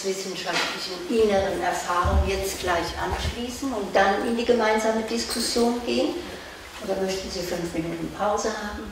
geisteswissenschaftlichen inneren Erfahrung jetzt gleich anschließen und dann in die gemeinsame Diskussion gehen? Oder möchten Sie 5 Minuten Pause haben?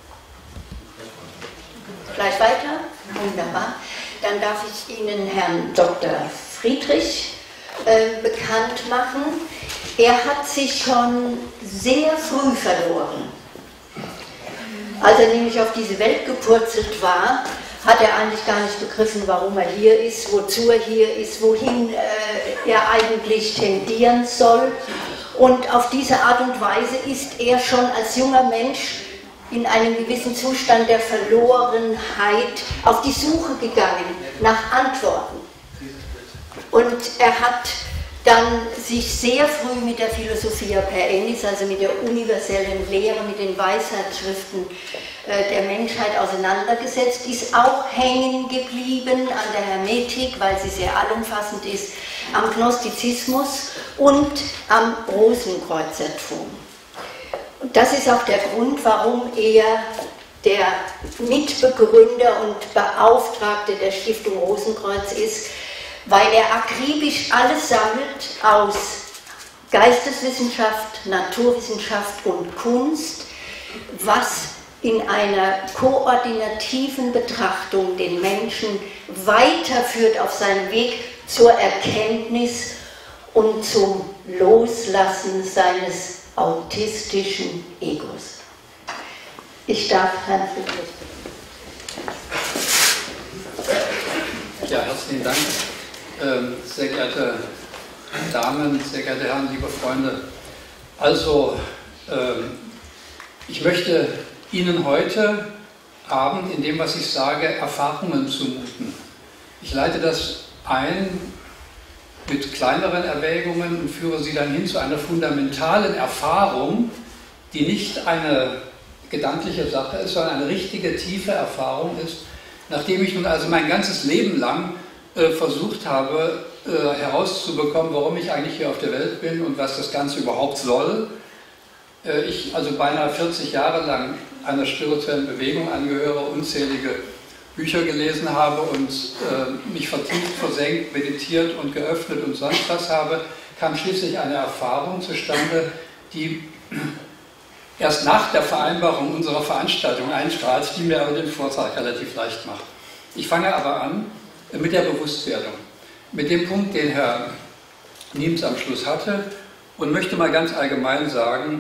Gleich weiter? Wunderbar. Dann darf ich Ihnen Herrn Dr. Friedrich bekannt machen. Er hat sich schon sehr früh verloren. Als er nämlich auf diese Welt gepurzelt war, hat er eigentlich gar nicht begriffen, warum er hier ist, wozu er hier ist, wohin er eigentlich tendieren soll. Und auf diese Art und Weise ist er schon als junger Mensch in einem gewissen Zustand der Verlorenheit auf die Suche gegangen nach Antworten. Und er hat dann sich sehr früh mit der Philosophia per Ennis, also mit der universellen Lehre, mit den Weisheitsschriften der Menschheit auseinandergesetzt, ist auch hängen geblieben an der Hermetik, weil sie sehr allumfassend ist, am Gnostizismus und am Rosenkreuzertum. Und das ist auch der Grund, warum er der Mitbegründer und Beauftragte der Stiftung Rosenkreuz ist, weil er akribisch alles sammelt aus Geisteswissenschaft, Naturwissenschaft und Kunst, was in einer koordinativen Betrachtung den Menschen weiterführt auf seinem Weg zur Erkenntnis und zum Loslassen seines autistischen Egos. Ich darf Herrn Friedrich bitten. Ja, herzlichen Dank. Sehr geehrte Damen, sehr geehrte Herren, liebe Freunde. Also, ich möchte Ihnen heute Abend in dem, was ich sage, Erfahrungen zumuten. Ich leite das ein mit kleineren Erwägungen und führe Sie dann hin zu einer fundamentalen Erfahrung, die nicht eine gedankliche Sache ist, sondern eine richtige, tiefe Erfahrung ist, nachdem ich nun also mein ganzes Leben lang versucht habe, herauszubekommen, warum ich eigentlich hier auf der Welt bin und was das Ganze überhaupt soll. Ich also beinahe 40 Jahre lang einer spirituellen Bewegung angehöre, unzählige Bücher gelesen habe und mich vertieft, versenkt, meditiert und geöffnet und sonst was habe, kam schließlich eine Erfahrung zustande, die erst nach der Vereinbarung unserer Veranstaltung einstrahlt, die mir aber den Vortrag relativ leicht macht. Ich fange aber an mit der Bewusstwerdung, mit dem Punkt, den Herr Niems am Schluss hatte, und möchte mal ganz allgemein sagen,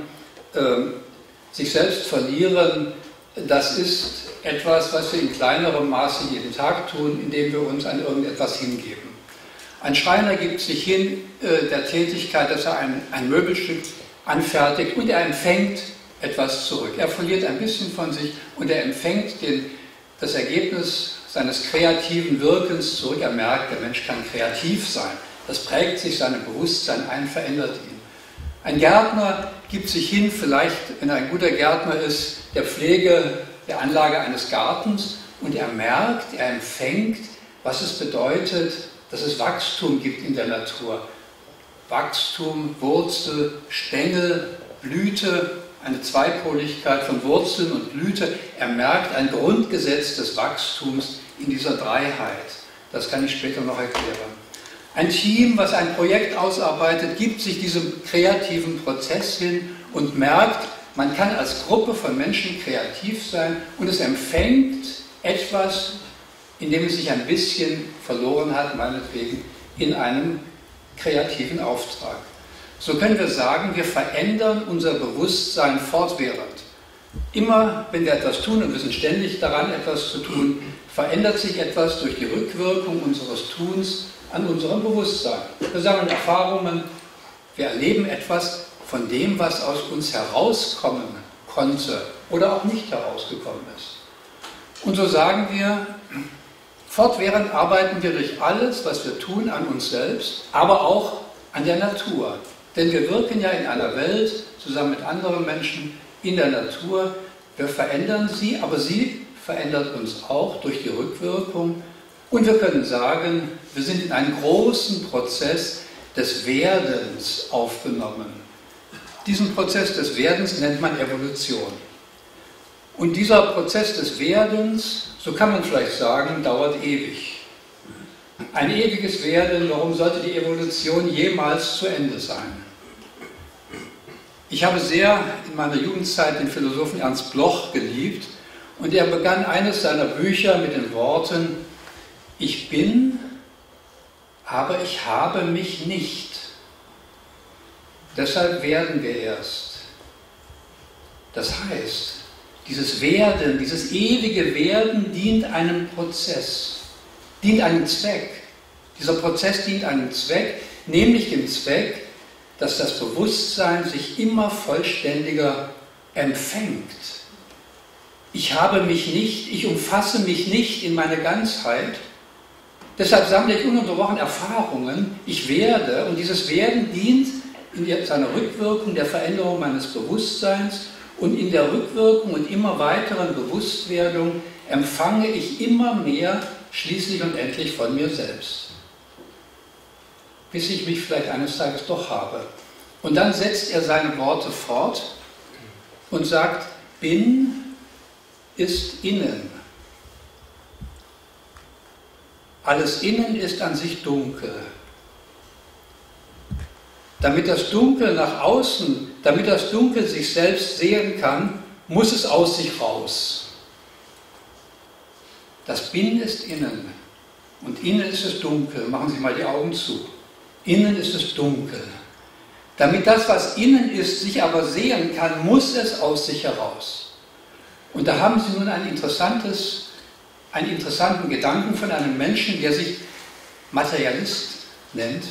sich selbst verlieren, das ist etwas, was wir in kleinerem Maße jeden Tag tun, indem wir uns an irgendetwas hingeben. Ein Schreiner gibt sich hin der Tätigkeit, dass er ein Möbelstück anfertigt und er empfängt etwas zurück. Er verliert ein bisschen von sich und er empfängt das Ergebnis seines kreativen Wirkens zurück. Er merkt, der Mensch kann kreativ sein. Das prägt sich seinem Bewusstsein ein, verändert ihn. Ein Gärtner gibt sich hin, vielleicht, wenn er ein guter Gärtner ist, der Pflege, der Anlage eines Gartens, und er merkt, er empfängt, was es bedeutet, dass es Wachstum gibt in der Natur. Wachstum, Wurzel, Stängel, Blüte, eine Zweipoligkeit von Wurzeln und Blüte. Er merkt ein Grundgesetz des Wachstums in dieser Dreiheit. Das kann ich später noch erklären. Ein Team, was ein Projekt ausarbeitet, gibt sich diesem kreativen Prozess hin und merkt, man kann als Gruppe von Menschen kreativ sein und es empfängt etwas, in dem es sich ein bisschen verloren hat, meinetwegen, in einem kreativen Auftrag. So können wir sagen, wir verändern unser Bewusstsein fortwährend. Immer, wenn wir etwas tun, und wir sind ständig daran, etwas zu tun, verändert sich etwas durch die Rückwirkung unseres Tuns an unserem Bewusstsein. Wir sammeln Erfahrungen, wir erleben etwas von dem, was aus uns herauskommen konnte oder auch nicht herausgekommen ist. Und so sagen wir, fortwährend arbeiten wir durch alles, was wir tun, an uns selbst, aber auch an der Natur. Denn wir wirken ja in einer Welt zusammen mit anderen Menschen in der Natur. Wir verändern sie, aber sie verändert uns auch durch die Rückwirkung. Und wir können sagen, wir sind in einen großen Prozess des Werdens aufgenommen. Diesen Prozess des Werdens nennt man Evolution. Und dieser Prozess des Werdens, so kann man vielleicht sagen, dauert ewig. ein ewiges Werden, warum sollte die Evolution jemals zu Ende sein? Ich habe sehr in meiner Jugendzeit den Philosophen Ernst Bloch geliebt und er begann eines seiner Bücher mit den Worten: Ich bin, aber ich habe mich nicht. Deshalb werden wir erst. Das heißt, dieses Werden, dieses ewige Werden dient einem Prozess, dient einem Zweck. Dieser Prozess dient einem Zweck, nämlich dem Zweck, dass das Bewusstsein sich immer vollständiger empfängt. Ich habe mich nicht, ich umfasse mich nicht in meine Ganzheit. Deshalb sammle ich ununterbrochen Erfahrungen. Ich werde, und dieses Werden dient in seiner Rückwirkung der Veränderung meines Bewusstseins, und in der Rückwirkung und immer weiteren Bewusstwerdung empfange ich immer mehr schließlich und endlich von mir selbst. Bis ich mich vielleicht eines Tages doch habe. Und dann setzt er seine Worte fort und sagt: Bin ist innen. Alles innen ist an sich dunkel. Damit das Dunkel nach außen, damit das Dunkel sich selbst sehen kann, muss es aus sich raus. Das Bin ist innen und innen ist es dunkel. Machen Sie mal die Augen zu. Innen ist es dunkel. Damit das, was innen ist, sich aber sehen kann, muss es aus sich heraus. Und da haben Sie nun einen interessanten Gedanken von einem Menschen, der sich Materialist nennt.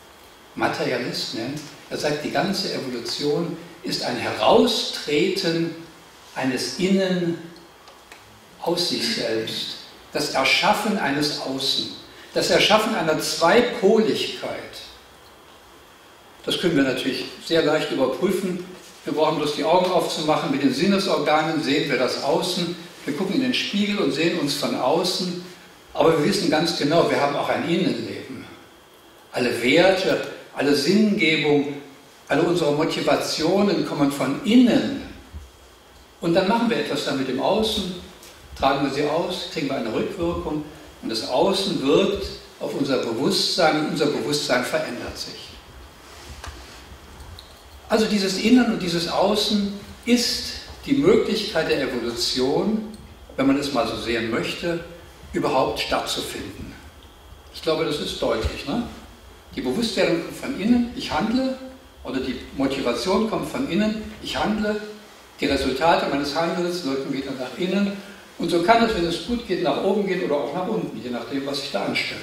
Er sagt, die ganze Evolution ist ein Heraustreten eines Innen aus sich selbst, das Erschaffen eines Außen, das Erschaffen einer Zweipoligkeit. Das können wir natürlich sehr leicht überprüfen. Wir brauchen bloß die Augen aufzumachen, mit den Sinnesorganen sehen wir das Außen, wir gucken in den Spiegel und sehen uns von außen, aber wir wissen ganz genau, wir haben auch ein Innenleben. Alle Werte, alle Sinngebung, alle unsere Motivationen kommen von innen. Und dann machen wir etwas damit im Außen, tragen wir sie aus, kriegen wir eine Rückwirkung und das Außen wirkt auf unser Bewusstsein und unser Bewusstsein verändert sich. Also dieses Innen und dieses Außen ist die Möglichkeit der Evolution, wenn man es mal so sehen möchte, überhaupt stattzufinden. Ich glaube, das ist deutlich, ne? Die Bewusstwerdung kommt von innen, ich handle, oder die Motivation kommt von innen, ich handle, die Resultate meines Handelns wirken wieder nach innen und so kann es, wenn es gut geht, nach oben gehen oder auch nach unten, je nachdem, was ich da anstelle.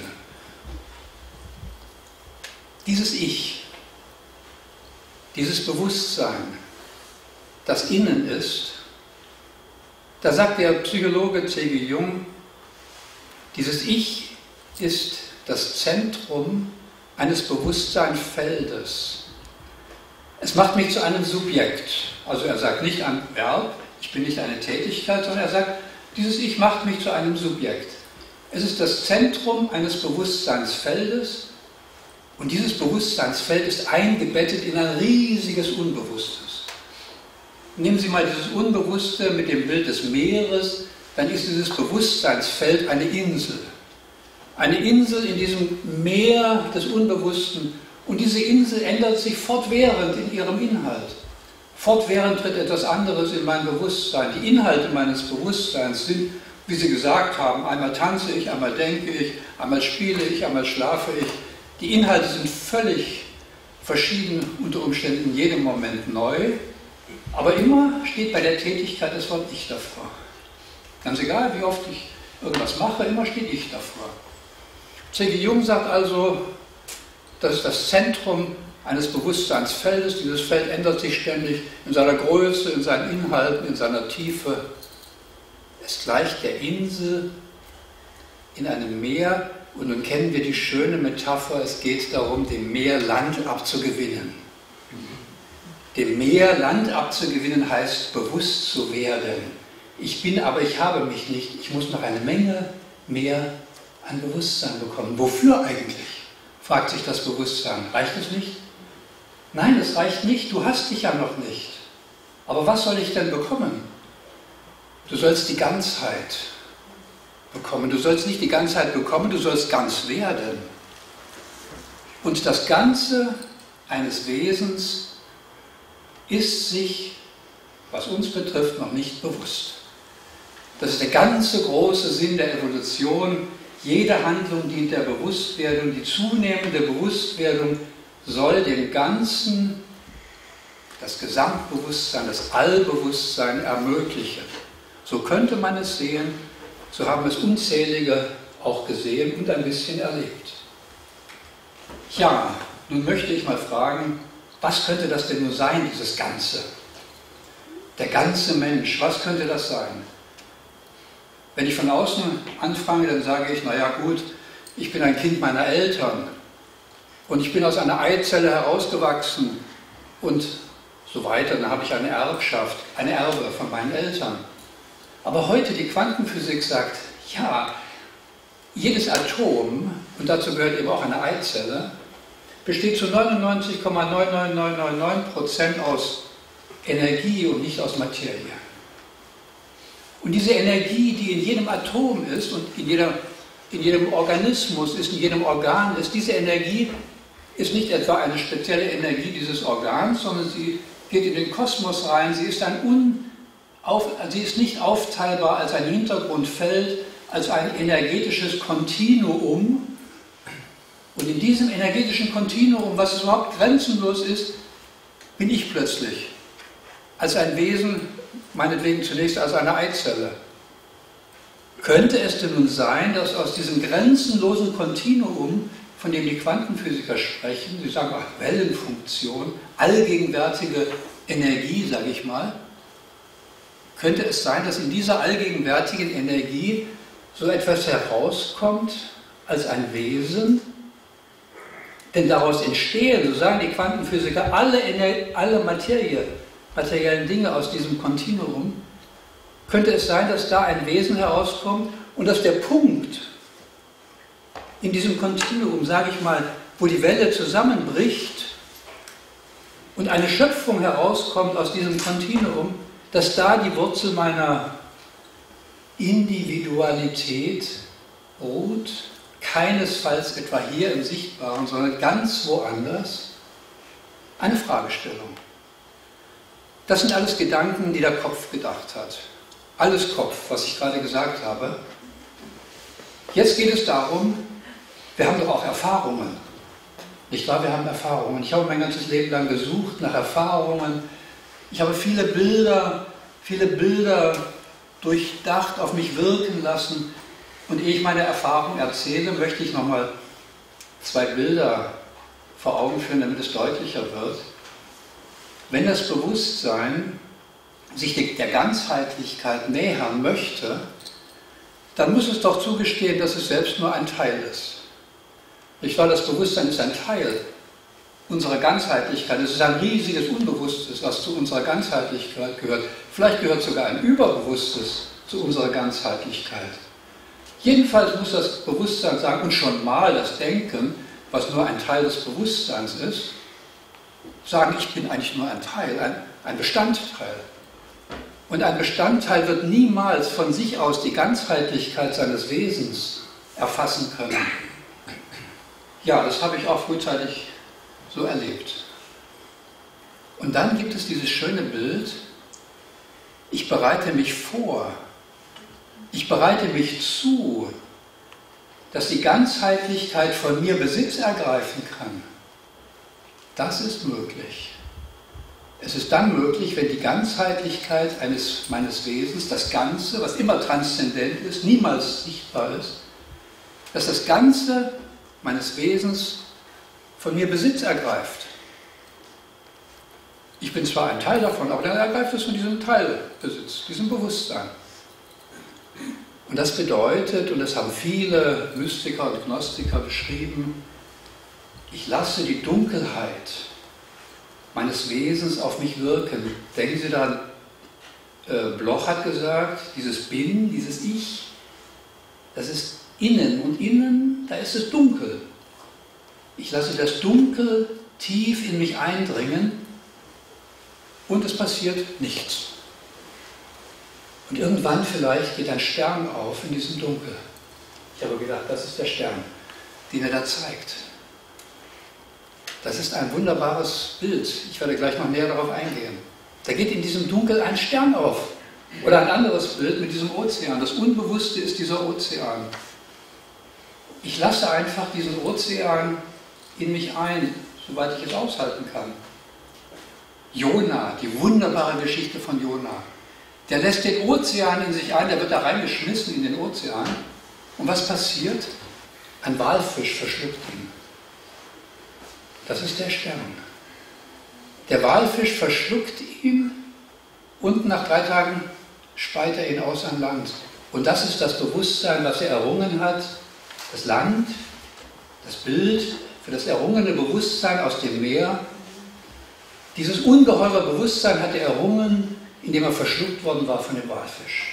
Dieses Ich, dieses Bewusstsein, das innen ist, da sagt der Psychologe C.G. Jung, dieses Ich ist das Zentrum eines Bewusstseinsfeldes. Es macht mich zu einem Subjekt. Also er sagt nicht ein Verb, ich bin nicht eine Tätigkeit, sondern er sagt, dieses Ich macht mich zu einem Subjekt. Es ist das Zentrum eines Bewusstseinsfeldes und dieses Bewusstseinsfeld ist eingebettet in ein riesiges Unbewusstes. Nehmen Sie mal dieses Unbewusste mit dem Bild des Meeres, dann ist dieses Bewusstseinsfeld eine Insel. Eine Insel in diesem Meer des Unbewussten. Und diese Insel ändert sich fortwährend in ihrem Inhalt. Fortwährend tritt etwas anderes in mein Bewusstsein. Die Inhalte meines Bewusstseins sind, wie Sie gesagt haben, einmal tanze ich, einmal denke ich, einmal spiele ich, einmal schlafe ich. Die Inhalte sind völlig verschieden, unter Umständen in jedem Moment neu. Aber immer steht bei der Tätigkeit das Wort Ich davor. Ganz egal, wie oft ich irgendwas mache, immer steht Ich davor. C.G. Jung sagt also, das ist das Zentrum eines Bewusstseinsfeldes. Dieses Feld ändert sich ständig in seiner Größe, in seinen Inhalten, in seiner Tiefe. Es gleicht der Insel in einem Meer. Und nun kennen wir die schöne Metapher, es geht darum, dem Meer Land abzugewinnen. Dem Meer Land abzugewinnen heißt, bewusst zu werden. Ich bin, aber ich habe mich nicht. Ich muss noch eine Menge mehr an Bewusstsein bekommen. Wofür eigentlich? Fragt sich das Bewusstsein. Reicht es nicht? Nein, es reicht nicht. Du hast dich ja noch nicht. Aber was soll ich denn bekommen? Du sollst die Ganzheit. bekommen. Du sollst nicht die Ganzheit bekommen, du sollst ganz werden. Und das Ganze eines Wesens ist sich, was uns betrifft, noch nicht bewusst. Das ist der ganze große Sinn der Evolution. Jede Handlung dient der Bewusstwerdung. Die zunehmende Bewusstwerdung soll dem Ganzen das Gesamtbewusstsein, das Allbewusstsein ermöglichen. So könnte man es sehen, so haben es unzählige auch gesehen und ein bisschen erlebt. Ja, nun möchte ich mal fragen, was könnte das denn nur sein, dieses Ganze? Der ganze Mensch, was könnte das sein? Wenn ich von außen anfange, dann sage ich, naja gut, ich bin ein Kind meiner Eltern und ich bin aus einer Eizelle herausgewachsen und so weiter, dann habe ich eine Erbschaft, ein Erbe von meinen Eltern. Aber heute die Quantenphysik sagt, ja, jedes Atom, und dazu gehört eben auch eine Eizelle, besteht zu 99,99999% aus Energie und nicht aus Materie. Und diese Energie, die in jedem Atom ist und in jedem Organismus ist, in jedem Organ ist, diese Energie ist nicht etwa eine spezielle Energie dieses Organs, sondern sie geht in den Kosmos rein, sie ist nicht aufteilbar als ein Hintergrundfeld, als ein energetisches Kontinuum. Und in diesem energetischen Kontinuum, was überhaupt grenzenlos ist, bin ich plötzlich als ein Wesen, meinetwegen zunächst als eine Eizelle. Könnte es denn nun sein, dass aus diesem grenzenlosen Kontinuum, von dem die Quantenphysiker sprechen, sie sagen auch Wellenfunktion, allgegenwärtige Energie, sage ich mal, könnte es sein, dass in dieser allgegenwärtigen Energie so etwas herauskommt als ein Wesen? Denn daraus entstehen, so sagen die Quantenphysiker, alle materiellen Dinge aus diesem Kontinuum. Könnte es sein, dass da ein Wesen herauskommt und dass der Punkt in diesem Kontinuum, sage ich mal, wo die Welle zusammenbricht und eine Schöpfung herauskommt aus diesem Kontinuum, dass da die Wurzel meiner Individualität ruht, keinesfalls etwa hier im Sichtbaren, sondern ganz woanders? Eine Fragestellung. Das sind alles Gedanken, die der Kopf gedacht hat. Alles Kopf, was ich gerade gesagt habe. Jetzt geht es darum, wir haben doch auch Erfahrungen. Nicht wahr? Wir haben Erfahrungen. Ich habe mein ganzes Leben lang gesucht nach Erfahrungen. Ich habe viele Bilder durchdacht, auf mich wirken lassen. Und ehe ich meine Erfahrung erzähle, möchte ich nochmal 2 Bilder vor Augen führen, damit es deutlicher wird. Wenn das Bewusstsein sich der Ganzheitlichkeit nähern möchte, dann muss es doch zugestehen, dass es selbst nur ein Teil ist. Nicht wahr? Das Bewusstsein ist ein Teil unserer Ganzheitlichkeit. Es ist ein riesiges Unbewusstes, was zu unserer Ganzheitlichkeit gehört. Vielleicht gehört sogar ein Überbewusstes zu unserer Ganzheitlichkeit. Jedenfalls muss das Bewusstsein sagen, und schon mal das Denken, was nur ein Teil des Bewusstseins ist, sagen, ich bin eigentlich nur ein Teil, ein Bestandteil. Und ein Bestandteil wird niemals von sich aus die Ganzheitlichkeit seines Wesens erfassen können. Ja, das habe ich auch frühzeitig so erlebt. Und dann gibt es dieses schöne Bild, ich bereite mich vor, ich bereite mich zu, dass die Ganzheitlichkeit von mir Besitz ergreifen kann. Das ist möglich. Es ist dann möglich, wenn die Ganzheitlichkeit meines Wesens, das Ganze, was immer transzendent ist, niemals sichtbar ist, dass das Ganze meines Wesens von mir Besitz ergreift. Ich bin zwar ein Teil davon, aber dann ergreift es von diesem Teilbesitz, diesem Bewusstsein. Und das bedeutet, und das haben viele Mystiker und Gnostiker beschrieben, ich lasse die Dunkelheit meines Wesens auf mich wirken. Denken Sie daran, Bloch hat gesagt, dieses Bin, dieses Ich, das ist innen und innen, da ist es dunkel. Ich lasse das Dunkel tief in mich eindringen und es passiert nichts. Und irgendwann vielleicht geht ein Stern auf in diesem Dunkel. Ich habe gedacht, das ist der Stern, den er da zeigt. Das ist ein wunderbares Bild. Ich werde gleich noch näher darauf eingehen. Da geht in diesem Dunkel ein Stern auf. Oder ein anderes Bild mit diesem Ozean. Das Unbewusste ist dieser Ozean. Ich lasse einfach diesen Ozean in mich ein, soweit ich es aushalten kann. Jona, die wunderbare Geschichte von Jona. Der lässt den Ozean in sich ein, der wird da reingeschmissen in den Ozean. Und was passiert? Ein Walfisch verschluckt ihn. Das ist der Stern. Der Walfisch verschluckt ihn und nach 3 Tagen speit er ihn aus an Land. Und das ist das Bewusstsein, was er errungen hat. Das Land, das Bild für das errungene Bewusstsein aus dem Meer. Dieses ungeheure Bewusstsein hat er errungen, indem er verschluckt worden war von dem Walfisch.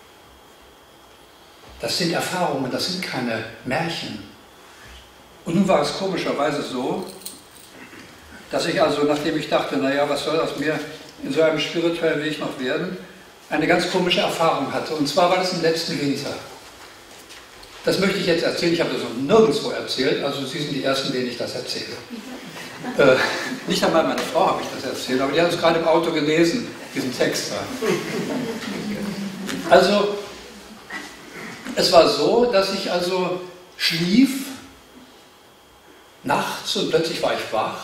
Das sind Erfahrungen, das sind keine Märchen. Und nun war es komischerweise so, dass ich also, nachdem ich dachte, naja, was soll aus mir in so einem spirituellen Weg noch werden, eine ganz komische Erfahrung hatte. Und zwar war das im letzten Winter. Das möchte ich jetzt erzählen, ich habe das noch nirgendwo erzählt, also Sie sind die Ersten, denen ich das erzähle. Nicht einmal meine Frau habe ich das erzählt, aber die hat es gerade im Auto gelesen, diesen Text da. Also, es war so, dass ich also schlief nachts und plötzlich war ich wach.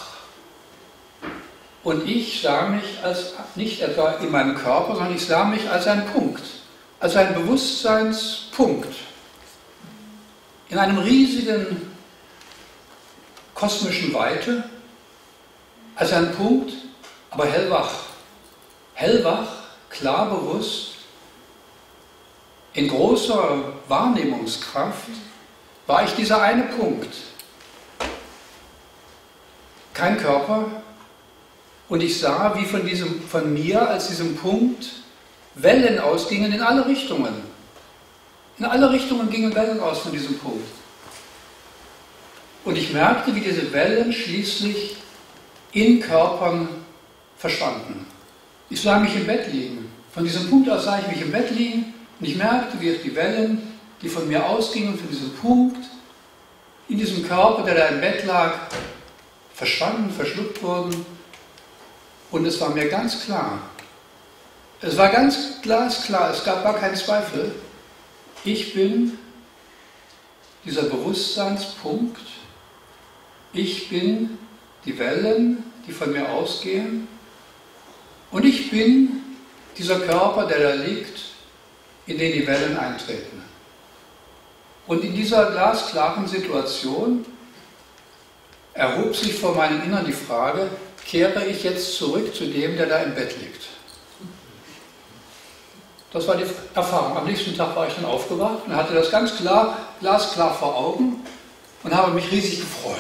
Und ich sah mich als, nicht etwa in meinem Körper, sondern ich sah mich als ein Punkt, als ein Bewusstseinspunkt. In einem riesigen kosmischen Weite, als ein Punkt, aber hellwach. Hellwach, klar bewusst, in großer Wahrnehmungskraft war ich dieser eine Punkt. Kein Körper. Und ich sah, wie von mir als diesem Punkt Wellen ausgingen in alle Richtungen. In alle Richtungen gingen Wellen aus von diesem Punkt. Und ich merkte, wie diese Wellen schließlich in Körpern verschwanden. Ich sah mich im Bett liegen. Von diesem Punkt aus sah ich mich im Bett liegen und ich merkte, wie die Wellen, die von mir ausgingen, von diesem Punkt, in diesem Körper, der da im Bett lag, verschwanden, verschluckt wurden. Und es war mir ganz klar, es war ganz glasklar, es gab gar keinen Zweifel, ich bin dieser Bewusstseinspunkt, ich bin die Wellen, die von mir ausgehen und ich bin dieser Körper, der da liegt, in den die Wellen eintreten. Und in dieser glasklaren Situation erhob sich vor meinem Innern die Frage, kehre ich jetzt zurück zu dem, der da im Bett liegt? Das war die Erfahrung. Am nächsten Tag war ich dann aufgewacht und hatte das ganz klar, glasklar vor Augen und habe mich riesig gefreut.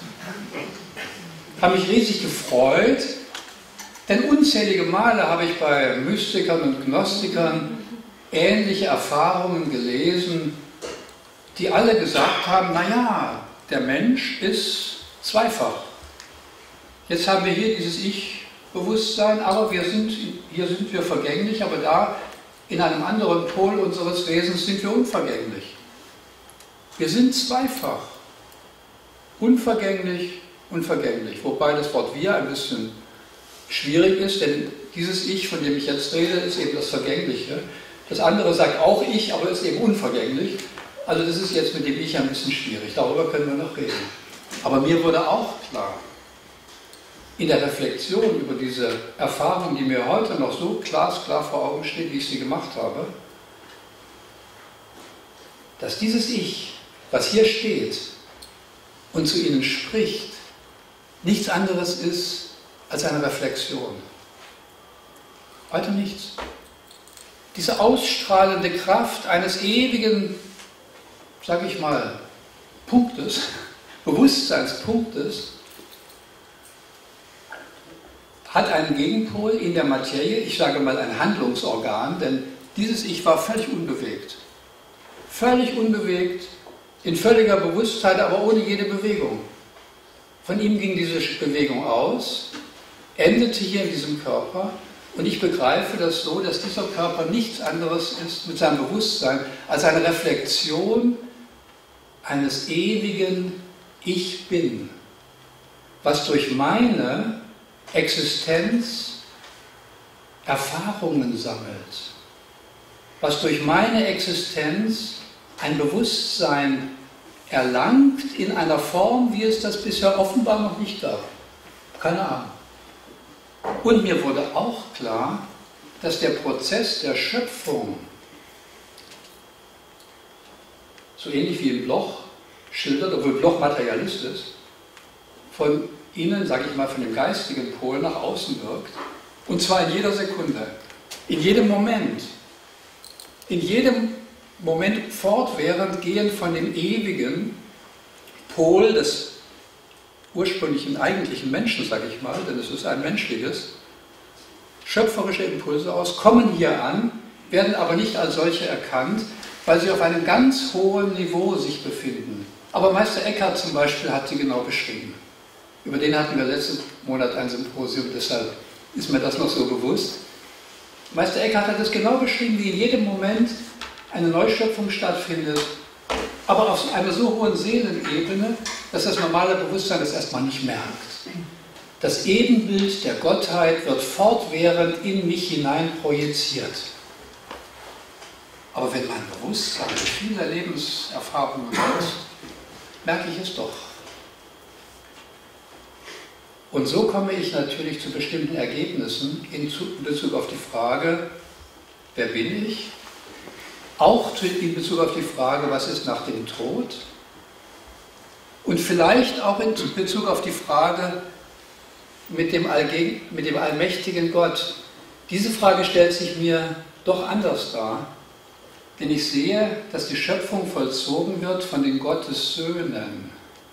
Habe mich riesig gefreut, denn unzählige Male habe ich bei Mystikern und Gnostikern ähnliche Erfahrungen gelesen, die alle gesagt haben, naja, der Mensch ist zweifach. Jetzt haben wir hier dieses Ich-Bewusstsein, aber hier sind wir vergänglich, aber da in einem anderen Pol unseres Wesens sind wir unvergänglich. Wir sind zweifach. Unvergänglich, unvergänglich. Wobei das Wort wir ein bisschen schwierig ist, denn dieses Ich, von dem ich jetzt rede, ist eben das Vergängliche. Das andere sagt auch Ich, aber ist eben unvergänglich. Also das ist jetzt mit dem Ich ein bisschen schwierig. Darüber können wir noch reden. Aber mir wurde auch klar, in der Reflexion über diese Erfahrung, die mir heute noch so glasklar vor Augen steht, wie ich sie gemacht habe, dass dieses Ich, was hier steht und zu Ihnen spricht, nichts anderes ist als eine Reflexion. Weiter nichts. Diese ausstrahlende Kraft eines ewigen, sage ich mal, Punktes, Bewusstseinspunktes, hat einen Gegenpol in der Materie, ich sage mal ein Handlungsorgan, denn dieses Ich war völlig unbewegt. Völlig unbewegt, in völliger Bewusstheit, aber ohne jede Bewegung. Von ihm ging diese Bewegung aus, endete hier in diesem Körper Und ich begreife das so, dass dieser Körper nichts anderes ist mit seinem Bewusstsein als eine Reflexion eines ewigen Ich Bin, was durch meine Existenz Erfahrungen sammelt, was durch meine Existenz ein Bewusstsein erlangt in einer Form, wie es das bisher offenbar noch nicht gab. Keine Ahnung. Und mir wurde auch klar, dass der Prozess der Schöpfung, so ähnlich wie im Bloch schildert, obwohl Bloch Materialist ist, von innen, sage ich mal, von dem geistigen Pol nach außen wirkt. Und zwar in jeder Sekunde, in jedem Moment. In jedem Moment fortwährend gehen von dem ewigen Pol des ursprünglichen, eigentlichen Menschen, sage ich mal, denn es ist ein menschliches, schöpferische Impulse aus, kommen hier an, werden aber nicht als solche erkannt, weil sie auf einem ganz hohen Niveau sich befinden. Aber Meister Eckhart zum Beispiel hat sie genau beschrieben. Über den hatten wir letzten Monat ein Symposium, deshalb ist mir das noch so bewusst. Meister Eckhart hat es genau beschrieben, wie in jedem Moment eine Neuschöpfung stattfindet, aber auf einer so hohen Seelenebene, dass das normale Bewusstsein das erstmal nicht merkt. Das Ebenbild der Gottheit wird fortwährend in mich hinein projiziert. Aber wenn mein Bewusstsein viele Lebenserfahrungen hat, merke ich es doch. Und so komme ich natürlich zu bestimmten Ergebnissen in Bezug auf die Frage, wer bin ich? Auch in Bezug auf die Frage, was ist nach dem Tod? Und vielleicht auch in Bezug auf die Frage mit dem allmächtigen Gott. Diese Frage stellt sich mir doch anders dar, denn ich sehe, dass die Schöpfung vollzogen wird von den Gottessöhnen.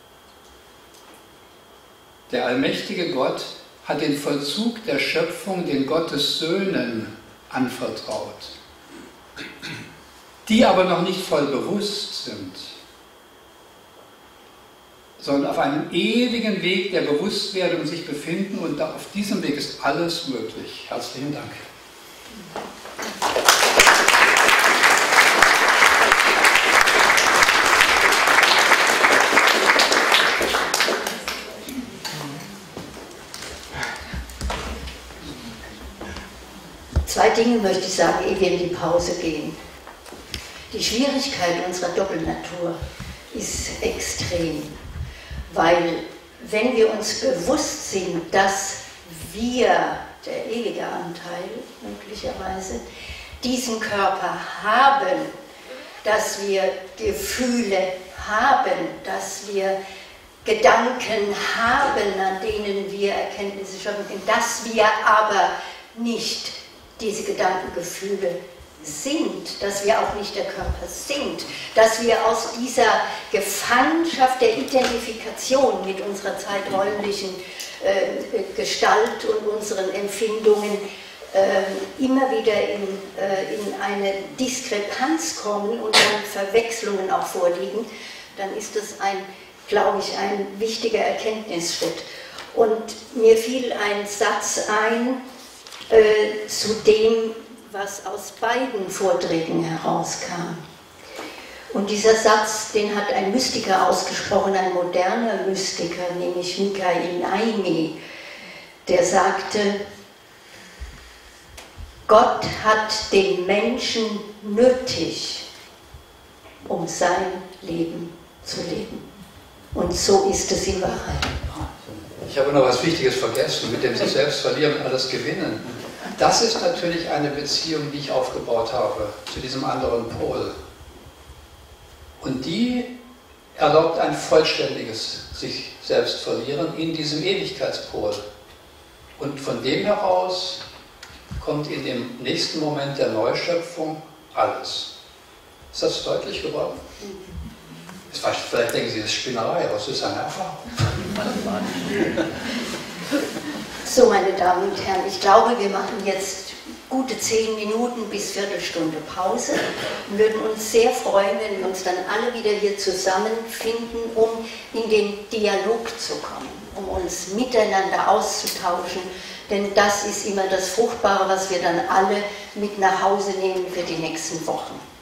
Der allmächtige Gott hat den Vollzug der Schöpfung den Gottessöhnen anvertraut, die aber noch nicht voll bewusst sind, sondern auf einem ewigen Weg der Bewusstwerdung sich befinden, und auf diesem Weg ist alles möglich. Herzlichen Dank. Zwei Dinge möchte ich sagen, ehe wir in die Pause gehen. Die Schwierigkeit unserer Doppelnatur ist extrem, weil wenn wir uns bewusst sind, dass wir, der ewige Anteil möglicherweise, diesen Körper haben, dass wir Gefühle haben, dass wir Gedanken haben, an denen wir Erkenntnisse schaffen, dass wir aber nicht diese Gedankengefühle sind, dass wir auch nicht der Körper sind, dass wir aus dieser Gefangenschaft der Identifikation mit unserer zeiträumlichen Gestalt und unseren Empfindungen immer wieder in eine Diskrepanz kommen und dann Verwechslungen auch vorliegen, dann ist das glaube ich, ein wichtiger Erkenntnisschritt. Und mir fiel ein Satz ein, zu dem, was aus beiden Vorträgen herauskam. Und dieser Satz, den hat ein Mystiker ausgesprochen, ein moderner Mystiker, nämlich Michael Naimi, der sagte, Gott hat den Menschen nötig, um sein Leben zu leben. Und so ist es in Wahrheit. Ich habe noch was Wichtiges vergessen, mit dem sich selbst verlieren und alles gewinnen. Das ist natürlich eine Beziehung, die ich aufgebaut habe zu diesem anderen Pol. Und die erlaubt ein vollständiges sich selbst verlieren in diesem Ewigkeitspol. Und von dem heraus kommt in dem nächsten Moment der Neuschöpfung alles. Ist das deutlich geworden? Vielleicht denken Sie, das ist Spinnerei, aber es ist eine Erfahrung. So, meine Damen und Herren, ich glaube, wir machen jetzt gute 10 Minuten bis Viertelstunde Pause und würden uns sehr freuen, wenn wir uns dann alle wieder hier zusammenfinden, um in den Dialog zu kommen, um uns miteinander auszutauschen, denn das ist immer das Fruchtbare, was wir dann alle mit nach Hause nehmen für die nächsten Wochen.